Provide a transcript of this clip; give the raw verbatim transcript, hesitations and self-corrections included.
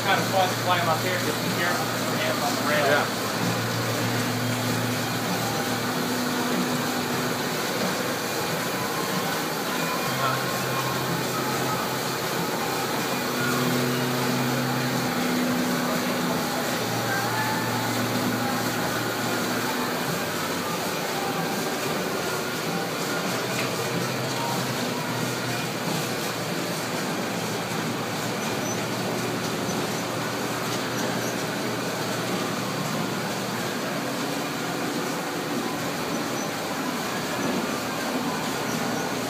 kind of fun to climb up here. Just be careful with your hands on the rail. Yeah.